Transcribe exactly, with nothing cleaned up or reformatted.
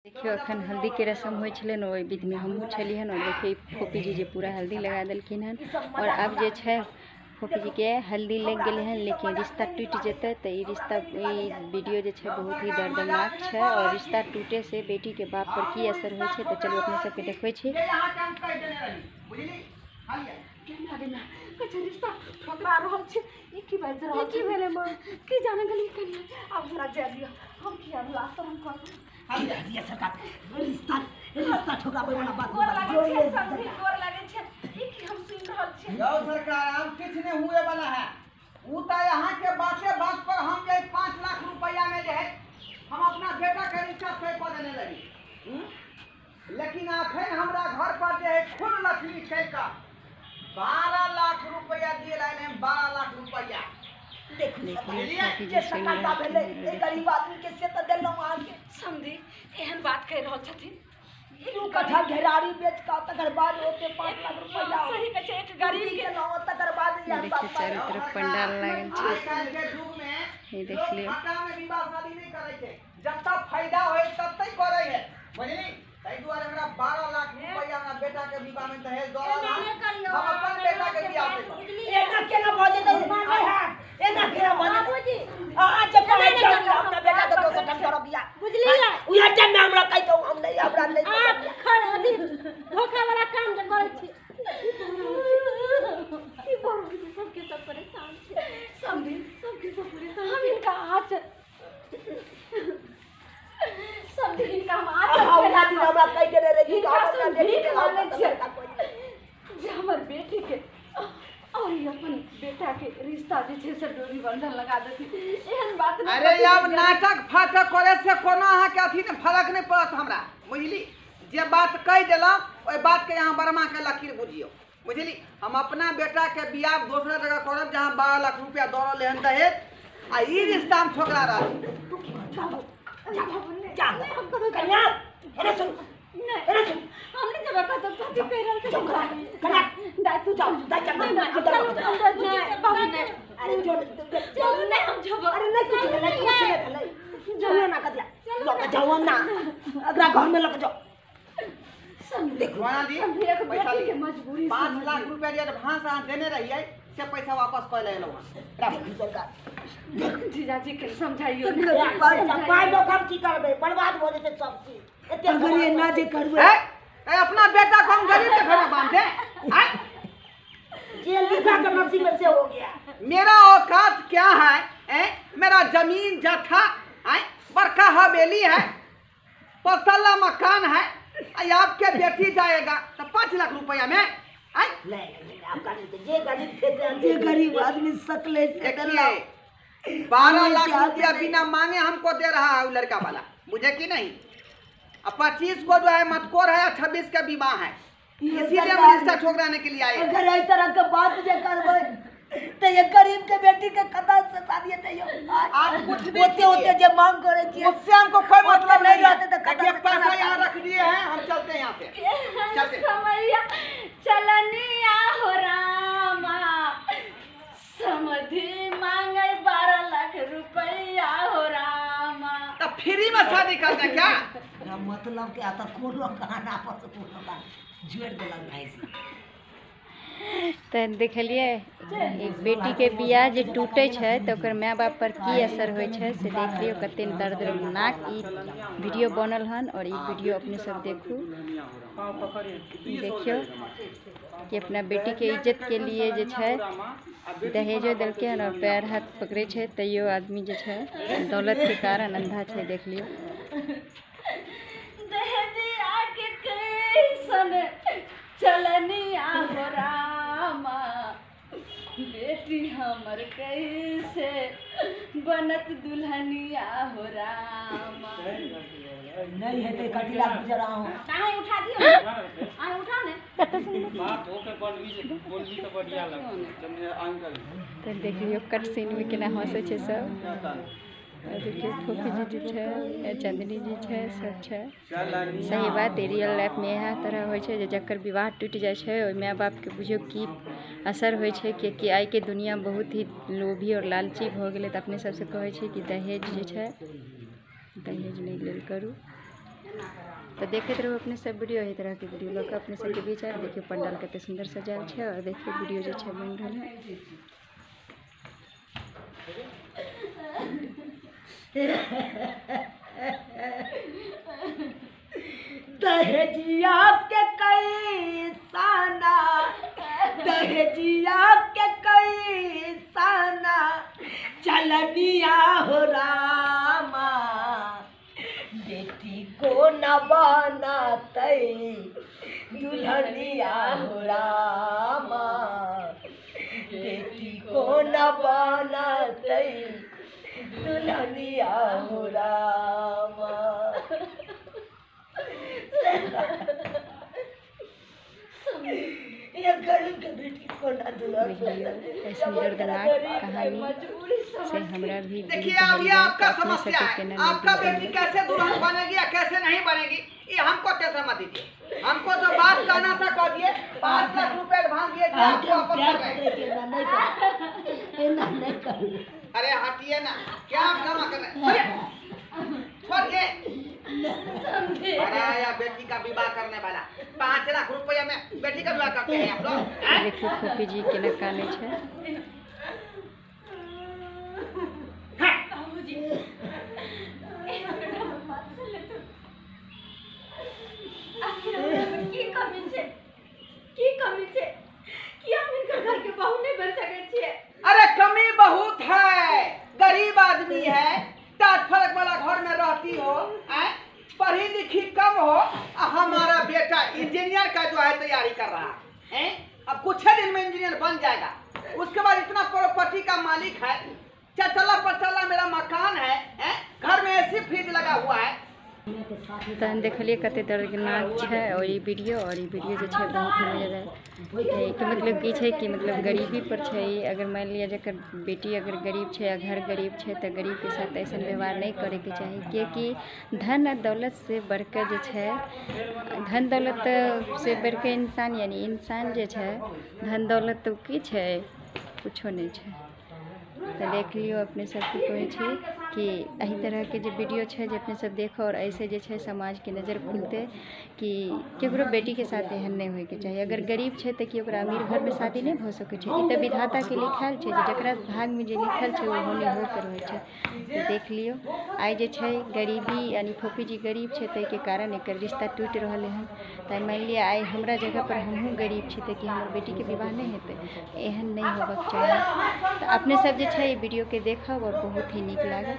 देखियो अखन हल्दी के रस्म होइ छलै न, ओहि विध में हमहूँ छलियै हन। और देखिए फूफी जी जे पूरा हल्दी लगा देलखिन हन। और अब जे छै फूफी जी के हल्दी लग गेलै हन, लेकिन रिश्ता टूटि जेतै। तो ई रिश्ता ई वीडियो जे छै बहुत ही दर्दनाक छै। और रिश्ता टूटे से बेटी के बाप पर की असर होइ छै, तो चलू अपने सबके देखबै छी। रिश्ता ठोकरा रहल छै, ई की बात रहल छै, की भेलै मां, की जाने गली कनी अब जरा जा दियो, हम किया बुला शर्म कर हम जा दिया सरकार। रिश्ता रिश्ता ठोकरा वाला बात जो ये समझी गोर लागे छै, ई की हम सुन रहल छी। यो सरकार, हम किछ नहीं हुए वाला है। उ त यहां के बाते बात पर हम जे पाँच लाख रुपया में जे है हम अपना बेटा के रिश्ता तय कर देने रही, लेकिन अखन हमरा घर पर जे है खून लक्ष्मी खेल का बारह लाख रुपया दिए लाइन है। बारह लाख रुपया देखिए जे सकलता भेले ए गरीब आदमी के से त देलौ आके समझी एहन बात कह रहल छथिन। ई कथा घेरारी बेच का तकर बाद ओते पाँच लाख रुपया सही कह छै, एक गरीब के नाम तकर बाद ये बात चारों तरफ पंडाल लागल छै। आजकल के युग में ये देख लियो, खाता में विवाह शादी नहीं करे छै, जब तक फायदा होय तब तक करे है, बुझली। तै दुआरे हमरा बारह लाख रुपया हमरा बेटा के विवाह में दहेज दो हम अपन बेटा के बियाह देब। एना केना भ जेतै मांगे है, एना केना भ जेतै बाबूजी। हां जब नहीं कर अपना बेटा के दोसर टन करब बियाह, बुझली ना। उहे टाइम में हमरा कहि दो हम नहीं हमरा नहीं आप खड़ी धोखा वाला काम जे करै छी। की बाबूजी सबके सब परेशान छै, समझी सबके सब परेशान हम इनका हाथ सब इनका हाथ हमरा दिन हमरा कहि देने रही हमरा बेटी के माने छै जे हमर बेटी के और अपन बेटा के रिश्ता जे छै से डोरी बंधन लगा देती, एहन बात नहीं। अरे अब नाटक फाटक करे से कोनो अहाँ के अथी ने फर्क नहीं पड़त हमरा, बुझली। जे बात कह देला ओइ बात के यहाँ बर्मा के लकीर बुझियो, बुझली। हम अपना बेटा के बियाह दूसरा जगह करब जहाँ बारह लाख रुपया दौड़ लेहन दहेज, आ ई रिश्ता में ठोकरा रह कन्या अरे सुन अरे सुन हमने जब कहा तो शादी कर रहल छै कन्या दाई तू जाओ दाई चल नहीं नहीं बाबू ने अरे जो जो नहीं हम जब अरे नहीं कुछ नहीं कुछ नहीं जाओ ना कदिया लोग जाओ ना अगला घर में लग जाओ सम देखो वाना दी पैसा के मजबूरी पाँच लाख रुपया जे एडवांस अहाँ देने रहिए से पैसा वापस कर ले लो राख सरकार। जीजाजी के समझाइयो पाई लोग हम की करबे, बर्बाद हो जेते सब चीज। एते अगर ये ना दे करबे ए अपना बेटा को हम गरीब के घर में बांध दे, जे लिखा के नसीब में से हो गया। मेरा औकात क्या है, ए? मेरा जमीन जथा है, बड़का हवेली है, पतला मकान है, आपके बेटी जाएगा तो पाँच लाख रुपया में नहीं नहीं आपका नहीं, जे गरीब थे जे गरीब आदमी सकले से देखिए बारह लाख रुपया बिना मांगे हमको दे रहा है लड़का वाला, मुझे की नहीं। अब पच्चीस को जो है मतकोर है, छब्बीस का विवाह है, इसीलिए हम रिश्ता ठोकराने के लिए आए। अगर इस तरह के बात जे करबे तो ये गरीब के बेटी के कदा से शादी तैयो आप कुछ होते होते जे मांग करे छी उससे हमको कोई मतलब नहीं रहते तो देखिए पैसा यहाँ रख दिए हैं, हम चलते हैं यहाँ से चलते समैया चलनिया हो रामा समधि मांगे बारह लाख रुपया हो रामा। तो फ्री में शादी करते क्या मतलब क्या तो कोनो कहना पर कोनो का जोड़ देलक भाई से। तो देखलिए एक बेटी के बियाह जे टूटे छै तो ओकर माय बाप पर की असर होइ छै से देख लियो। कते दर्दनाक ई वीडियो बनल हन, और ई वीडियो अपने सब देखू, देखियो कि अपना बेटी के इज्जत के लिए जे छै दहेजो देलकै हन और पैर हाथ पकड़े छै, तैयो आदमी जे छै दौलत के कारण अंधा छै, देख लियो। दहेजिया के कैसन चलनिया हो रामा बेटी हमर कैसे बनत दुल्हनिया हो रामा। नहीं है ते कटिला गुजरा हूं काहे उठा दियो आ उठा ने बात होके बोलबी से बोलबी तो बढ़िया लगत जब अंकल। तो देख लियो कट सीन में केना हंसे छै सब। देखिए फूफी जी जो है, चंदनी जी है, सब है। सही बात रियल लाइफ में यह तरह हो छै, जकर विवाह टूट जाए छै ओइ माय बाप के बुझियो की असर हो छै। कि आई के दुनिया बहुत ही लोभी और लालची भ गेलै। तो अपने सबसे कहे छै कि दहेज जे छै दहेज नहीं लेल करू। तो देखते रहो अपने सब वीडियो यही तरह के वीडियो लग अपने सबके विचार देखिए पंडाल कते सुंदर सजाल है और देखिए वीडियो जो है बन रहा है। दहेजिया के कई साना दहेजिया के कई साना चलनिया हो रामा बेटी को न बनाते दुल्हनिया हो रामा बेटी को न बनाते दुल्हनिया हो रामा। ये गरीब के बेटी को ना दुल्हन सुंदर दर्दनाक कहानी से हमरा भी देखिए अब ये आपका समस्या है, आपका बेटी कैसे दुल्हन बनेगी या कैसे नहीं बनेगी ये हमको टेंशन मत दीजिए। हमको जो बात कहना था कह दिए, पाँच लाख रुपए एडवांस दिए थे आपको वापस कर रहे हैं। अरे हटिए ना, क्या आप जमा कर रहे हैं? छोड़िए। या बेटी का विवाह करने वाला पाँच लाख रुपया में बेटी का विवाह करते हैं आप लोग। देखिए फूफी जी के नकाने छे की कमी छे की कमी छे कि हम इनका घर के बहू नहीं बन सके छिए। अरे कमी बहुत है, गरीब आदमी है, टाट फरक वाला घर में रहती हो, हैं? पढ़ी लिखी कम हो, हमारा बेटा इंजीनियर का जो है तैयारी कर रहा है, अब कुछ दिन में इंजीनियर बन जाएगा, उसके बाद इतना प्रॉपर्टी का मालिक है, चला पचला मेरा मकान है, है? घर में एसी फ्रिज लगा हुआ है। तहन देखलिए कते दर्दनाक है और ये वीडियो और ये वीडियो जो है बहुत ही मजेदार है कि मतलब की है कि मतलब गरीबी पर है। अगर मान लिया जकर बेटी अगर गरीब है या घर गरीब है तो गरीब के साथ ऐसा व्यवहार नहीं करे के चाहिए, क्योंकि धन और दौलत से बढ़कर जो है धन दौलत से बढ़कर इंसान यानी इंसान जो है धन दौलत तो की है कुछो नहीं है। तो देख लियो अपने सबके कहे कि एही तरह के जो वीडियो है जो अपने सब देखो और ऐसे जो है समाज के नज़र खुलते कि केकरो बेटी के साथ एहन नहीं होके चाहिए। अगर गरीब है तो कि ओकरा अमीर घर में शादी नहीं हो सके छै, ई तो विधाता के लिखल है, जकरा भाग में जो लिखल है वो होने होकर रहे छै। तो देख लियो आई जे छै गरीबी यानी फूफी जी गरीब है तो के कारण एक रिश्ता टूट रहा है। तो मान लिया आई हमरा जगह पर हमहूँ गरीब छी तो कि हमारे बेटी के विवाह नहीं हेतै, एहन नहीं होबक चाहिए। तो अपने सब जो है वीडियो के देखब और बहुत ही निक लागल।